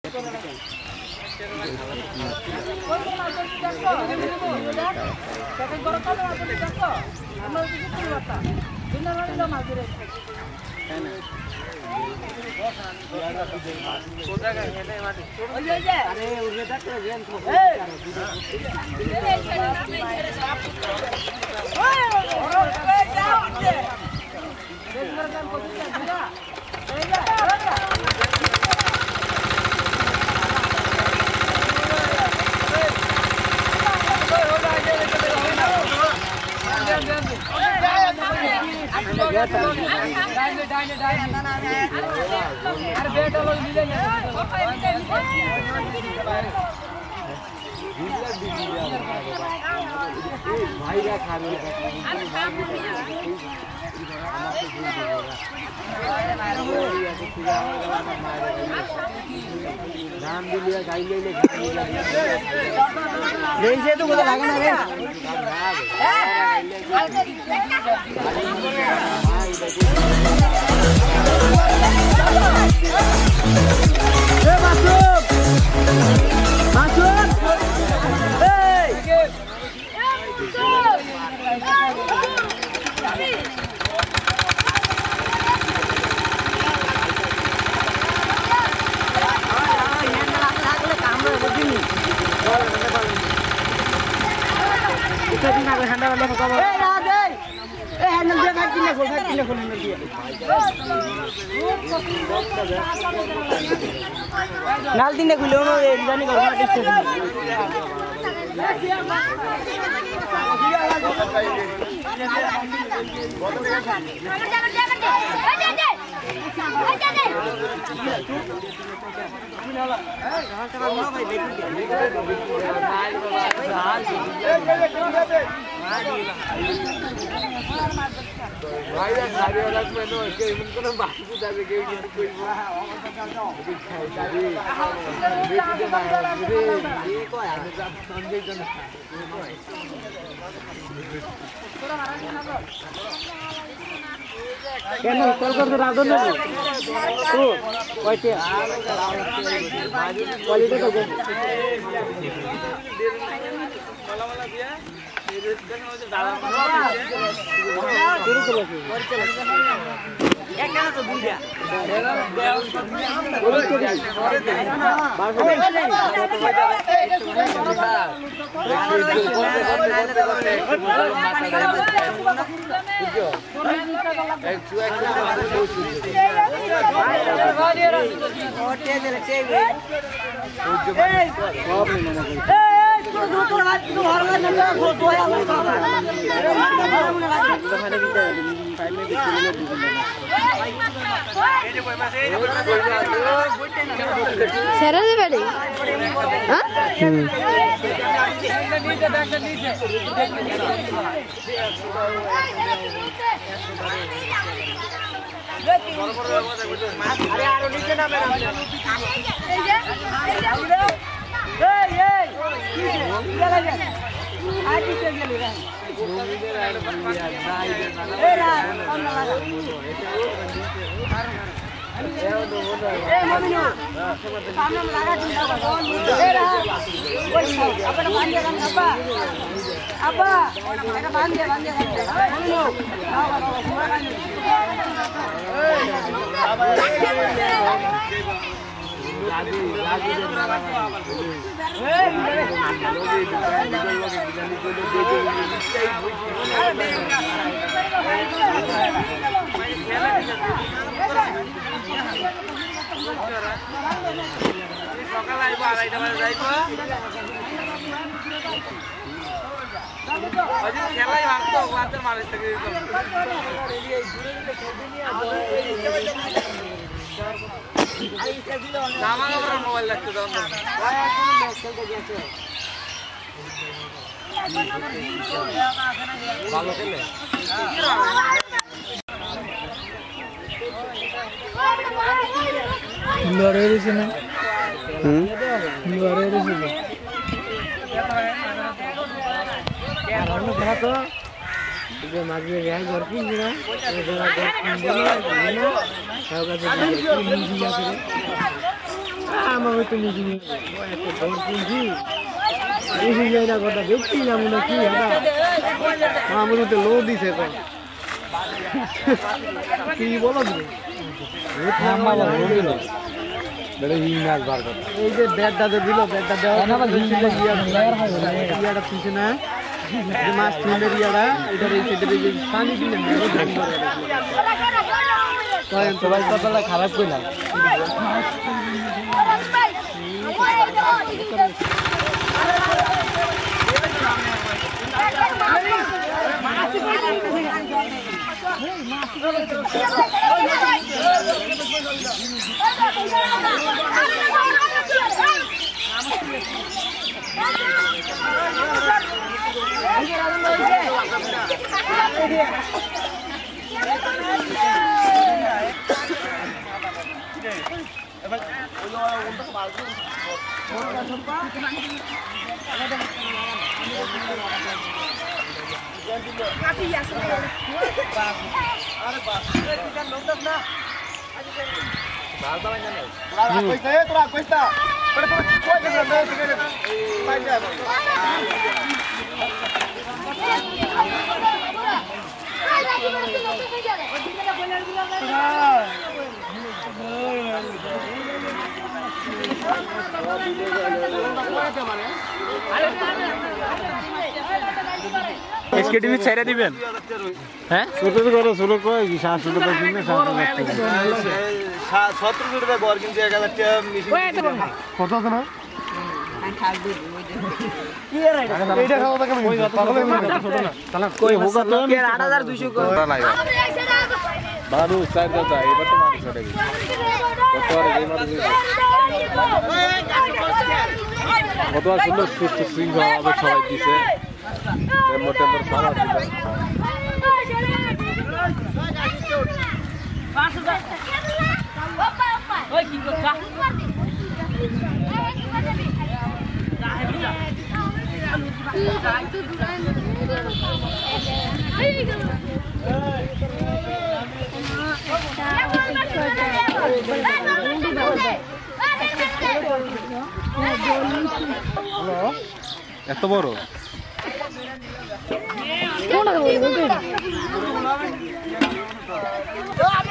नाल दिन खुले जाने Será de verdad? ¿Ah? আমাকে তো নিজে একটা ঘর কিনছি বেশি যাই না কথা দেখছি না মনে কি আমার তো লো দিছে এখন কি বলো তুমি এই যে ব্যাটটা দিল ব্যাটটা দেওয়া ইয়াটা পিছে না যে মাছ তুলের ইয়াটা এটার এই সাইডে যে পানি দিলেন সবাই কতটা খারাপ করলাম এসকেটিভি ছেড়ে দিবেন হ্যাঁ ছোট করে ছোট কয় 700 টাকা কিনে 17 টাকা ঘর কিনতে 1000 টাকা মেশিন কত আছে না এইটা খাওয়া টাকা কই হোগা তো 8200 কত নাই বারু চার দাদা এবার তো মানুষ ছড়ে গেছে কতবার সুন্দর সুস্থ শৃঙ্খলাভাবে সবাই দিছে টেম্পর খাওয়া ছিল এত বড় কোনটা